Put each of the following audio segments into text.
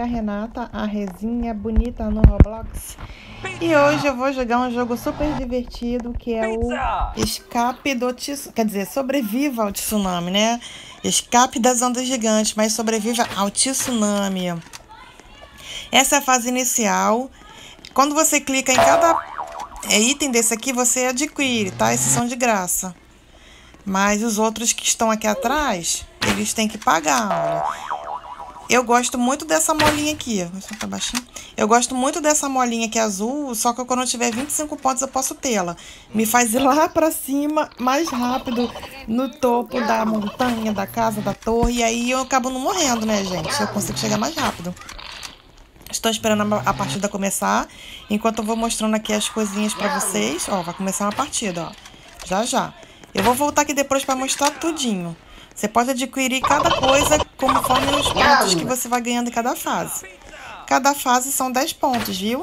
Renata, a Rezinha bonita no Roblox. E hoje eu vou jogar um jogo super divertido, que é o Escape do Tsunami. Quer dizer, sobreviva ao tsunami, né? Escape das ondas gigantes, mas sobreviva ao tsunami. Essa é a fase inicial. Quando você clica em cada item desse aqui, você adquire, tá? Esses são de graça. Mas os outros que estão aqui atrás, eles têm que pagar, olha. Eu gosto muito dessa molinha aqui. Tá baixinho. Eu gosto muito dessa molinha aqui azul, só que quando eu tiver 25 pontos eu posso tê-la. Me faz ir lá pra cima mais rápido, no topo da montanha, da casa, da torre. E aí eu acabo não morrendo, né, gente? Eu consigo chegar mais rápido. Estou esperando a partida começar. Enquanto eu vou mostrando aqui as coisinhas pra vocês. Ó, vai começar uma partida, ó. Já, já. Eu vou voltar aqui depois pra mostrar tudinho. Você pode adquirir cada coisa conforme os pontos que você vai ganhando em cada fase. Cada fase são 10 pontos, viu?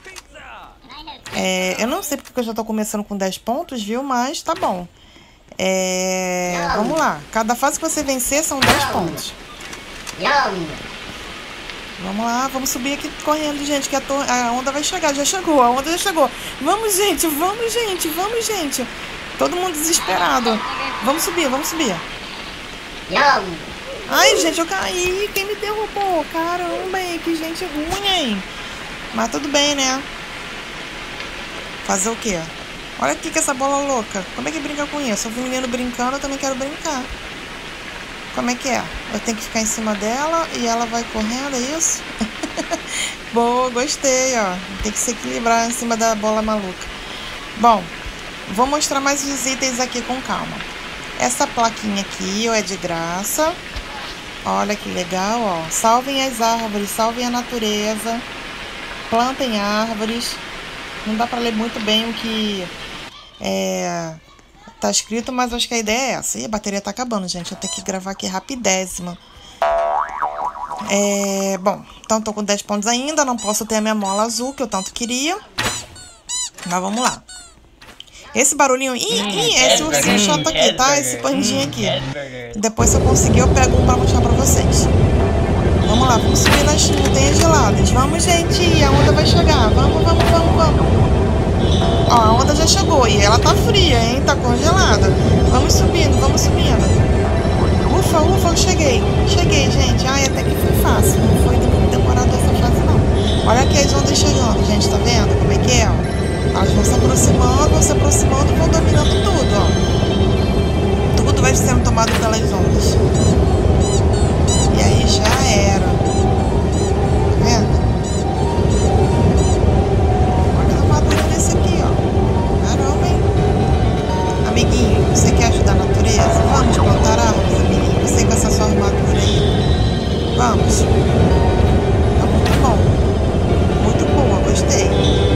Eu não sei porque eu já tô começando com 10 pontos, viu? Mas tá bom. Vamos lá. Cada fase que você vencer são 10 pontos. Vamos lá, vamos subir aqui correndo, gente, que a onda vai chegar. Já chegou, a onda já chegou. Vamos, gente, vamos, gente, vamos, gente. Todo mundo desesperado. Vamos subir, vamos subir. Ai, gente, eu caí. Quem me derrubou? Caramba, hein? Que gente ruim, hein? Mas tudo bem, né? Fazer o quê? Olha aqui que essa bola louca. Como é que brinca com isso? Eu vi um menino brincando, eu também quero brincar. Como é que é? Eu tenho que ficar em cima dela e ela vai correndo, é isso? Boa, gostei, ó. Tem que se equilibrar em cima da bola maluca. Bom, vou mostrar mais os itens aqui com calma. Essa plaquinha aqui, ó, é de graça. Olha que legal, ó. Salvem as árvores, salvem a natureza. Plantem árvores. Não dá pra ler muito bem o que tá escrito, mas acho que a ideia é essa. E a bateria tá acabando, gente. Eu tenho que gravar aqui rapidésima. Bom, então tô com 10 pontos ainda. Não posso ter a minha mola azul, que eu tanto queria. Mas vamos lá. Esse barulhinho, esse ursinho chato aqui, tá? Esse pandinho aqui. Depois, se eu conseguir, eu pego um pra mostrar pra vocês. Vamos lá, vamos subir nas montanhas geladas. Vamos, gente, a onda vai chegar. Vamos, vamos, vamos, vamos. Ó, a onda já chegou e ela tá fria, hein? Tá congelada. Vamos subindo, vamos subindo. Ufa, ufa, eu cheguei. Cheguei, gente. Ai, até que foi fácil. Não foi demorado essa fase, não. Olha aqui as ondas chegando, gente. Tá vendo como é que é, ó? Elas vão se aproximando e vão dominando tudo, ó. Tudo vai sendo tomado pelas ondas. E aí já era. Tá vendo? Olha a armadura desse aqui, ó. Caramba, hein? Amiguinho, você quer ajudar a natureza? Vamos plantar árvores, amiguinho. Você com essa sua armadura aí. Vamos. Tá muito bom. Muito boa, gostei.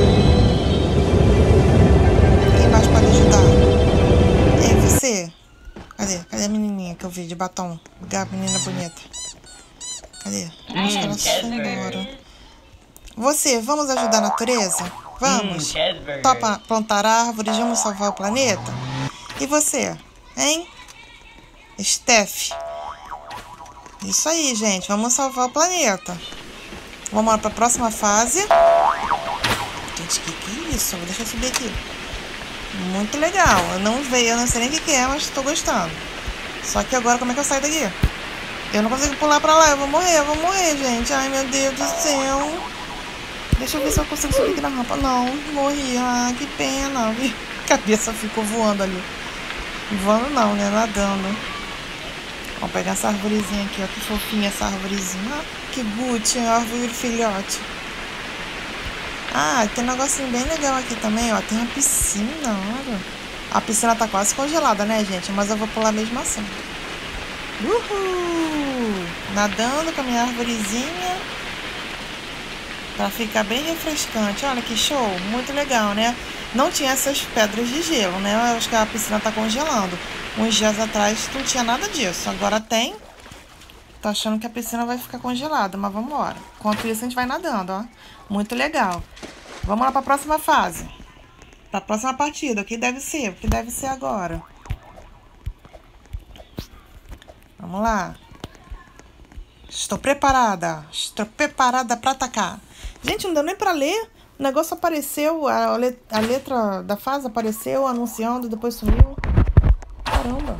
Pode ajudar. Ei, você. Cadê a menininha que eu vi de batom? Menina bonita. Cadê? Acho que ela sumiu. Você, vamos ajudar a natureza? Vamos? Topa plantar árvores, vamos salvar o planeta? E você? Hein? Steph. Isso aí, gente. Vamos salvar o planeta. Vamos lá para a próxima fase. Gente, que é isso? Deixa eu subir aqui. Muito legal. Eu não sei nem o que é, mas estou gostando. Só que agora, como é que eu saio daqui? Eu não consigo pular pra lá. Eu vou morrer, gente. Ai, meu Deus do céu. Deixa eu ver se eu consigo subir aqui na rampa. Não, morri. Ah, que pena. A cabeça ficou voando ali. Voando não, né? Nadando. Vamos pegar essa arvorezinha aqui, ó. Que fofinha essa arvorezinha. Ah, que guti, árvore filhote. Ah, tem um negocinho bem legal aqui também, ó. Tem uma piscina, olha. A piscina tá quase congelada, né, gente? Mas eu vou pular mesmo assim. Uhul! Nadando com a minha arvorezinha. Pra ficar bem refrescante. Olha que show. Muito legal, né? Não tinha essas pedras de gelo, né? Eu acho que a piscina tá congelando. Uns dias atrás não tinha nada disso. Agora tem. Tô achando que a piscina vai ficar congelada, mas vamos embora. Enquanto isso, a gente vai nadando, ó. Muito legal. Vamos lá para a próxima fase. Para a próxima partida. O que deve ser? O que deve ser agora? Vamos lá. Estou preparada para atacar. Gente, não deu nem pra ler. O negócio apareceu, a letra da fase apareceu anunciando, depois sumiu. Caramba.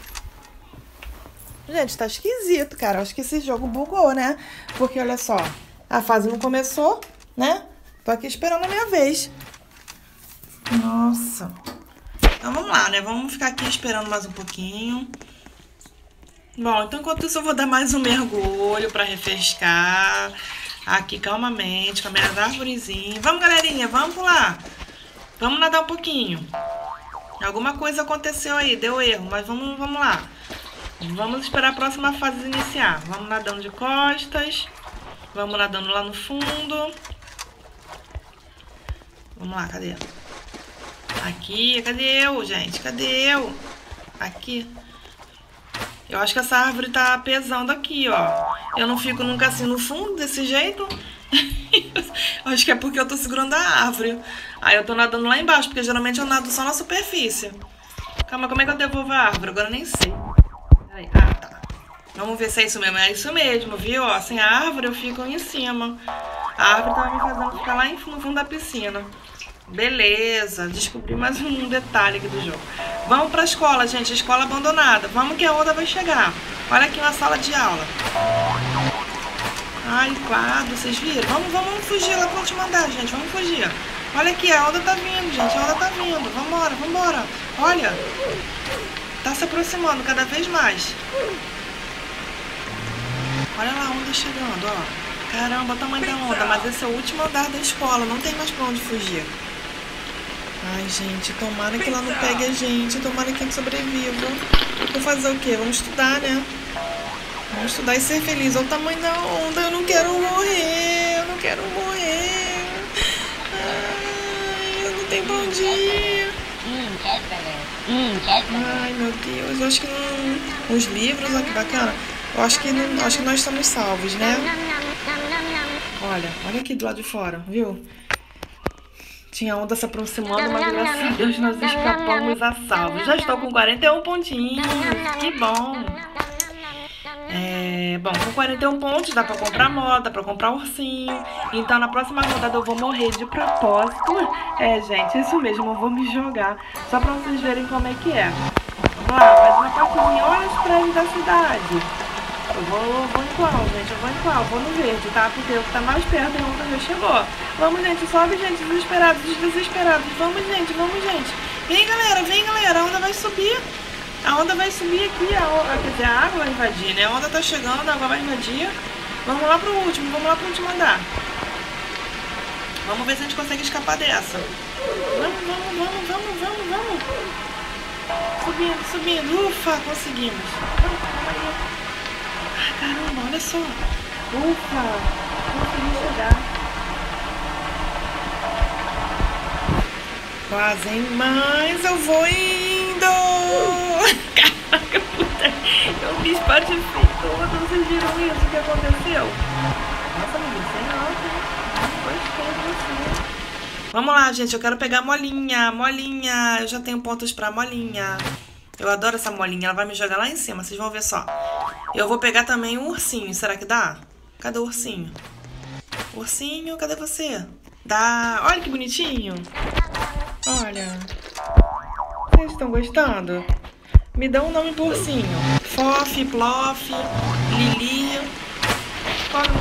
Gente, tá esquisito, cara. Acho que esse jogo bugou, né? Porque, olha só, a fase não começou, né? Tô aqui esperando a minha vez. Nossa. Então, vamos lá, né? Vamos ficar aqui esperando mais um pouquinho. Bom, então enquanto isso eu vou dar mais um mergulho pra refrescar. Aqui, calmamente, com a minha arvorezinha. Vamos, galerinha, vamos pular. Vamos nadar um pouquinho. Alguma coisa aconteceu aí, deu erro, mas vamos lá. Vamos esperar a próxima fase iniciar. Vamos nadando de costas. Vamos nadando lá no fundo. Vamos lá, cadê? Aqui, cadê eu, gente? Cadê eu? Aqui. Eu acho que essa árvore tá pesando aqui, ó. Eu não fico nunca assim no fundo, desse jeito. Eu acho que é porque eu tô segurando a árvore. Aí eu tô nadando lá embaixo, porque geralmente eu nado só na superfície. Calma, como é que eu devolvo a árvore? Agora eu nem sei. Peraí. Ah, tá. Vamos ver se é isso mesmo. É isso mesmo, viu? Ó, sem a árvore eu fico em cima. A árvore tava me fazendo ficar lá no fundo da piscina. Beleza, descobri mais um detalhe aqui do jogo. Vamos pra escola, gente, escola abandonada. Vamos que a onda vai chegar. Olha aqui uma sala de aula. Ai, quadro, vocês viram? Vamos fugir lá pro último andar, gente, vamos fugir. Olha aqui, a onda tá vindo, gente, a onda tá vindo. Vambora. Olha, tá se aproximando cada vez mais. Olha lá a onda chegando, ó. Caramba, o tamanho da onda, mas esse é o último andar da escola, não tem mais pra onde fugir. Ai, gente, tomara que ela não pegue a gente, tomara que a gente sobreviva. Vou fazer o quê? Vamos estudar, né? Vamos estudar e ser feliz. Olha o tamanho da onda, eu não quero morrer, Ai, eu não tenho pra onde ir. Ai, meu Deus, eu acho que não... Os livros, olha que bacana. Eu acho que nós estamos salvos, né? Olha aqui do lado de fora, viu? Tinha onda se aproximando, mas graças a Deus nós escapamos a salvo. Já estou com 41 pontinhos, que bom! Bom, com 41 pontos dá pra comprar moto, dá pra comprar ursinho. Então na próxima rodada eu vou morrer de propósito. Gente, isso mesmo, eu vou me jogar. Só pra vocês verem como é que é. Vamos lá, mais uma partidinha. Olha os prédios da cidade. Eu vou em qual, gente? Eu vou no verde, tá? Porque o que tá mais perto é onde já chegou. Vamos, gente, sobe, gente, desesperados. Vamos, gente. Vem, galera, a onda vai subir. A onda vai subir aqui, quer dizer, a água vai invadir, né? A onda tá chegando, a água vai invadir. Vamos lá pro último andar. Vamos ver se a gente consegue escapar dessa. Vamos. Subindo. Ufa, conseguimos. Caramba, olha só. Ufa, consegui chegar. Quase, hein? Mas eu vou indo. Caraca, puta. Eu me espatifei toda. Vocês viram isso? O que aconteceu? Nossa, menina, sem alta, hein? Gostei de você. Vamos lá, gente. Eu quero pegar a molinha. Eu já tenho pontos pra molinha. Eu adoro essa molinha. Ela vai me jogar lá em cima. Vocês vão ver só. Eu vou pegar também um ursinho. Será que dá? Cadê o ursinho? Ursinho, cadê você? Dá. Olha que bonitinho. Olha. Vocês estão gostando? Me dá um nome pro ursinho. Fof, Plof, Lili. Qual é o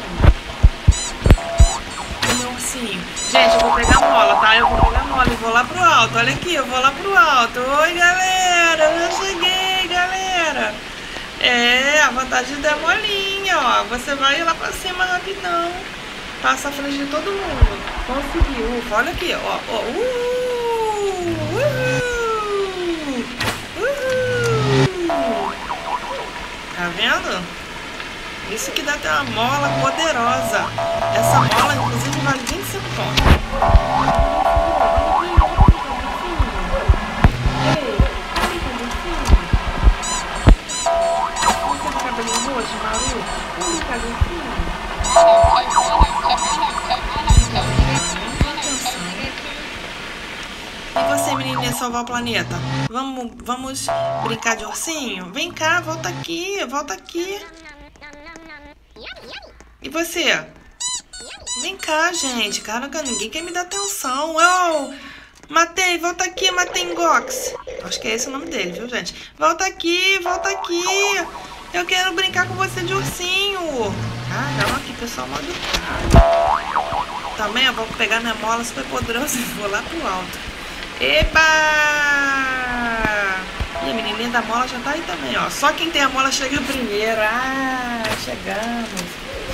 meu ursinho? Gente, eu vou pegar a mola, tá? Eu vou pegar a mola e vou lá pro alto. Olha aqui, eu vou lá pro alto. Oi, galera. Eu cheguei, galera. A vantagem da molinha, ó. Você vai lá pra cima rapidão. Passa à frente de todo mundo. Conseguiu. Ufa, olha aqui, ó. Tá vendo? Isso que dá até uma mola poderosa. Essa mola, inclusive, vale 25 pontos. E você, menininha, salvar o planeta? Vamos brincar de ursinho? Vem cá, volta aqui. E você? Vem cá, gente. Caraca, ninguém quer me dar atenção. Oh, Matei, volta aqui, Matengox. Acho que é esse o nome dele, viu, gente? Volta aqui, volta aqui. Eu quero brincar com você de ursinho. Caramba, que pessoal mal educado. Também eu vou pegar minha mola super poderosa e vou lá pro alto. Eba! E a menininha da mola já tá aí também, ó. Só quem tem a mola chega primeiro. Ah, chegamos.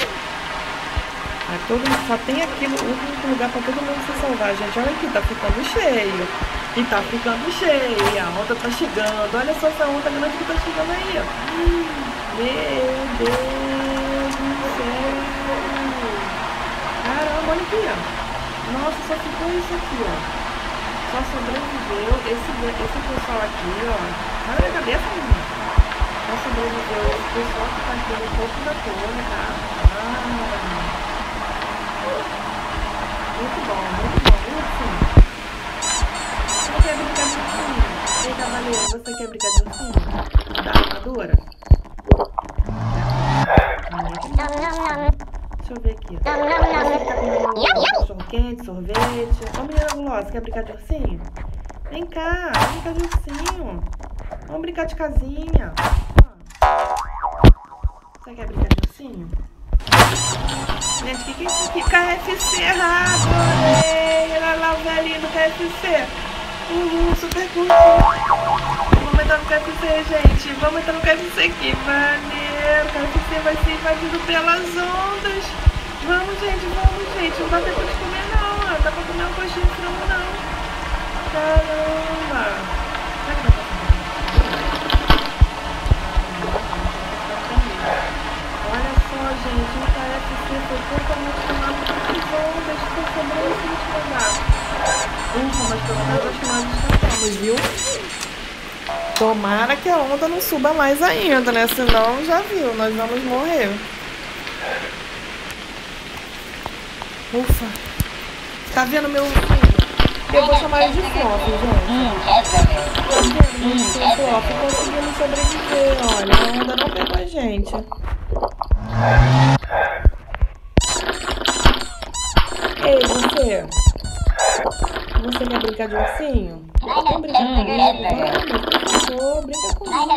Só tem aqui um lugar pra todo mundo se salvar, gente. Olha aqui, tá ficando cheio. E tá ficando cheio. E a onda tá chegando. Olha só essa onda grande que tá chegando aí, ó. Meu Deus do céu. Caramba, olha aqui, ó. Nossa, só ficou isso aqui, ó. Só sobreviveu esse pessoal aqui, ó. Olha a minha cabeça, menina. Só sobreviveu esse pessoal que tá aqui no topo da torre, tá? Muito bom, ursinho. Você quer brincar de ursinho? Ei, cavaleiro, você quer brincar de ursinho? Da armadura? Deixa eu ver aqui. Você fica comendo cachorro quente, sorvete. Ô, menina gulosa, quer brincar de ursinho? Vem cá, vamos brincar de ursinho. Vamos brincar de casinha. Você quer brincar de ursinho? Gente, o que é isso aqui? KFC, adorei! Olha lá o velhinho do KFC. Super curtido. Vamos entrar no KFC, gente. Vamos entrar no KFC aqui. Maneiro. O KFC vai ser invadido pelas ondas. Vamos, gente. Não dá tempo de comer, não. Não dá pra comer um coxinho de frango, não. Caramba. Será que dá pra comer? Olha só, gente. O KFC foi totalmente tomado por ondas. Ficou sobrando esse último andar. Mas pelo menos acho que nós escapamos, viu? Tomara que a onda não suba mais ainda, né? Senão, já viu, nós vamos morrer. Ufa. Tá vendo meu filho? Eu vou chamar ele de Flop, gente. Flop, conseguimos sobreviver. Olha, a onda não pegou a gente. Ei, você. Você quer brincar de ursinho? Vamos brincar comigo? Vamos, brinca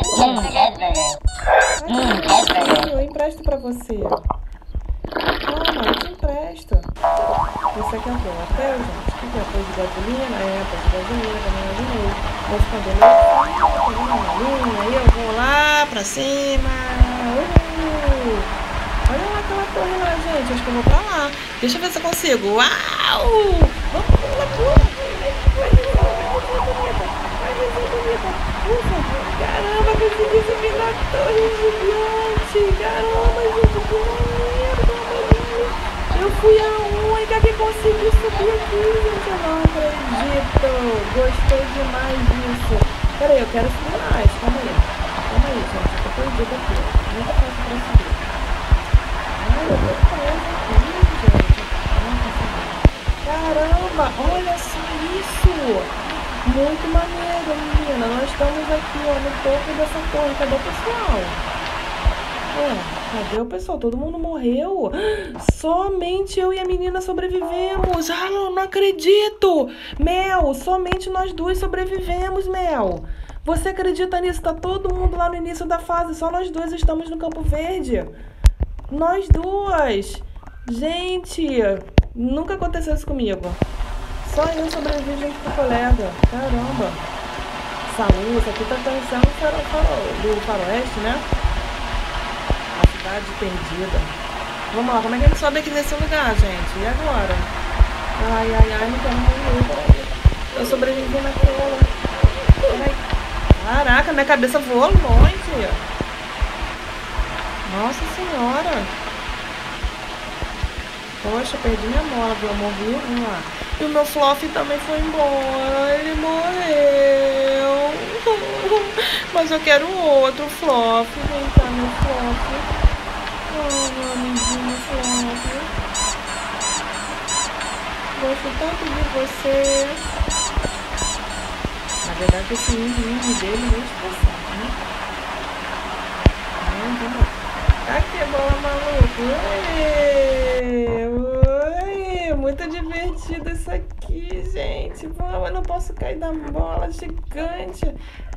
comigo. Eu empresto pra você. Toma, eu te empresto. Isso aqui é o quê? Um hotel, gente? O que é? Pôs de gasolina? É, pôs de gasolina, também é dinheiro. Vou esconder meu ursinho, aí eu vou lá pra cima. Olha lá aquela torre lá, gente. Acho que eu vou pra lá. Deixa eu ver se eu consigo. Uau! Vamos pula. Caramba, consegui subir na torre gigante. Caramba, gente, que maneiro, pelo amor de Deus. Eu fui a única que consegui subir aqui, gente. Eu não acredito. Gostei demais disso. Peraí, eu quero subir mais. Calma aí, gente. Eu tô perdida aqui. Muito fácil pra subir. Ai, eu tô presa aqui, gente. Caramba, olha só isso. Muito maneiro, menina. Nós estamos aqui, ó, no topo dessa torre. Cadê o pessoal? Cadê o pessoal? Todo mundo morreu. Somente eu e a menina sobrevivemos. Ah, eu não acredito. Mel, somente nós duas sobrevivemos, Mel. Você acredita nisso? Tá todo mundo lá no início da fase. Só nós duas estamos no Campo Verde. Nós duas. Gente, nunca aconteceu isso comigo. Só eu sobrevivi junto com o colega. Caramba. Saúde, isso aqui tá parecendo do faroeste, né? A cidade perdida. Vamos lá, como é que a gente sobe aqui nesse lugar, gente? E agora? Ai, não quero morrer. Eu sobrevivi naquela. Peraí. Caraca, minha cabeça voou longe. Nossa senhora. Poxa, perdi minha mola, eu morri. Vamos lá. E o meu Fluff também foi embora. Ele morreu. Mas eu quero outro Fluff. Vem cá, meu Fluff. Oh, meu amiguinho Fluff. Gosto tanto de você. Na verdade, esse índio dele é muito estressante, né? Vamos lá. Aqui, bola maluco. Ui, muito divertido isso aqui, gente. Vamos, eu não posso cair da bola gigante.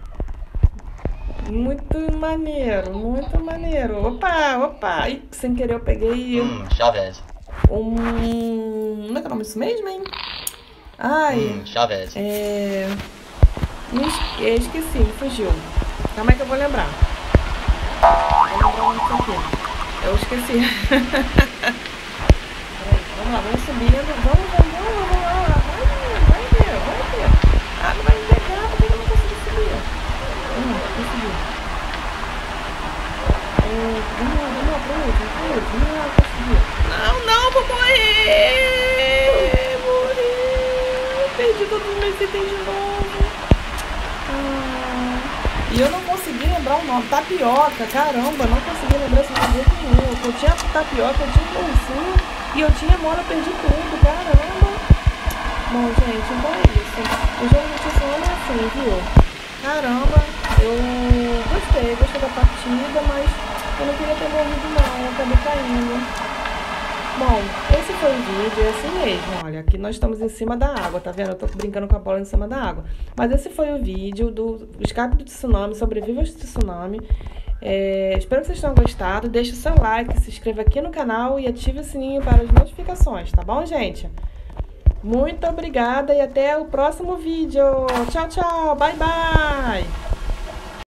Muito maneiro, muito maneiro. Opa, opa. Ih, sem querer eu peguei Chavez. Como é que é o nome disso mesmo, hein? Ai, Chavez. esqueci, fugiu. Calma aí que eu vou lembrar. Vou lembrar o nome disso aqui. Eu esqueci. Peraí, vamos lá, vamos subindo. Vamos lá. Vai ver. Ah, não vai me pegar, por que eu não consegui subir? Consegui. Vamos lá, pro último. Vamos lá, consegui. Não, vou morrer! Morri! Perdi todos os meus itens de novo. E eu não consegui lembrar o nome. Tapioca, caramba, não consegui lembrar esse nome nenhum. Eu tinha tapioca, eu tinha ursinho e eu tinha mola, eu perdi tudo, caramba. Bom, gente, então é isso. O jogo de Tsunami é assim, viu? Caramba, eu gostei da partida, mas eu não queria ter morrido não, eu acabei caindo. Bom, esse foi o vídeo, é assim mesmo, olha, aqui nós estamos em cima da água, tá vendo? Eu tô brincando com a bola em cima da água. Mas esse foi o vídeo do escape do tsunami, sobreviva ao tsunami. Espero que vocês tenham gostado, deixe o seu like, se inscreva aqui no canal e ative o sininho para as notificações, tá bom, gente? Muito obrigada e até o próximo vídeo. Tchau, tchau, bye, bye!